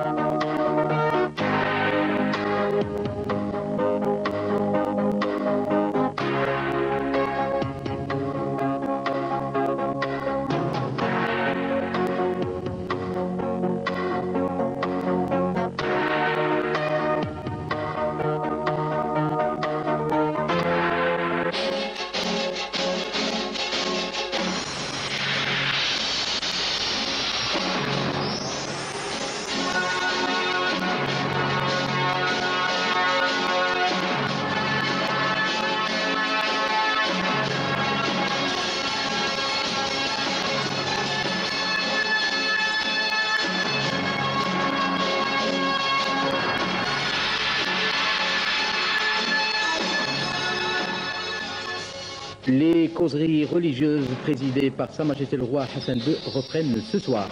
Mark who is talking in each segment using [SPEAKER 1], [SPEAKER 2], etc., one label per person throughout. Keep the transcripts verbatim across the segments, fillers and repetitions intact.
[SPEAKER 1] Les causeries religieuses présidées par Sa Majesté le Roi Hassan deux reprennent ce soir.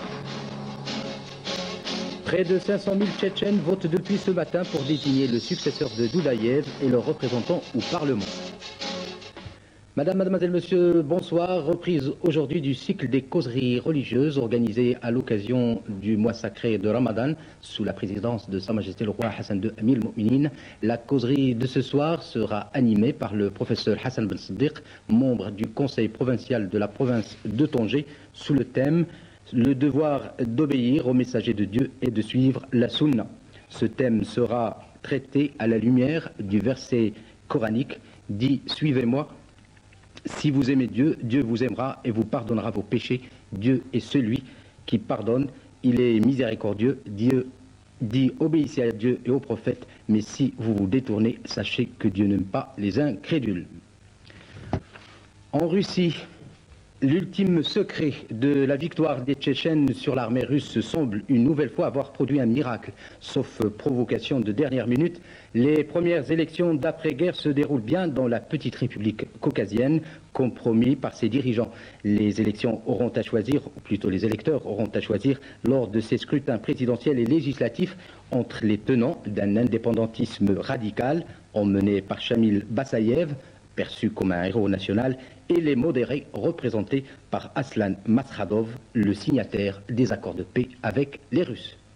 [SPEAKER 1] Près de cinq cent mille Tchétchènes votent depuis ce matin pour désigner le successeur de Doudaïev et le représentant au Parlement. Madame, mademoiselle, monsieur, bonsoir. Reprise aujourd'hui du cycle des causeries religieuses organisées à l'occasion du mois sacré de Ramadan sous la présidence de Sa Majesté le Roi Hassan deux Amir al-Mu'minin. La causerie de ce soir sera animée par le professeur Hassan Ben Siddiq, membre du conseil provincial de la province de Tanger, sous le thème « Le devoir d'obéir au messager de Dieu et de suivre la Sunna ». Ce thème sera traité à la lumière du verset coranique dit « Suivez-moi ». Si vous aimez Dieu, Dieu vous aimera et vous pardonnera vos péchés. Dieu est celui qui pardonne, il est miséricordieux. Dieu dit obéissez à Dieu et aux prophètes, mais si vous vous détournez, sachez que Dieu n'aime pas les incrédules. En Russie, l'ultime secret de la victoire des Tchétchènes sur l'armée russe semble une nouvelle fois avoir produit un miracle. Sauf provocation de dernière minute, les premières élections d'après-guerre se déroulent bien dans la petite république caucasienne, comme promis par ses dirigeants. Les élections auront à choisir, ou plutôt les électeurs auront à choisir, lors de ces scrutins présidentiels et législatifs, entre les tenants d'un indépendantisme radical, emmené par Shamil Bassayev, perçu comme un héros national, et les modérés représentés par Aslan Maskhadov, le signataire des accords de paix avec les Russes.